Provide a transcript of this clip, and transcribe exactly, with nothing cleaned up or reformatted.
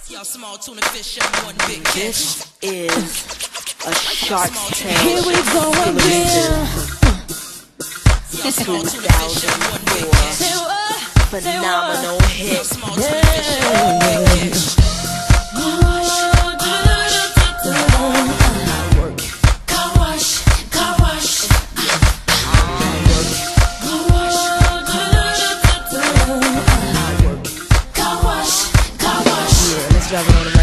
This is a Shark Tale. Here we go again. two thousand four phenomenal hit. Let's drop it on the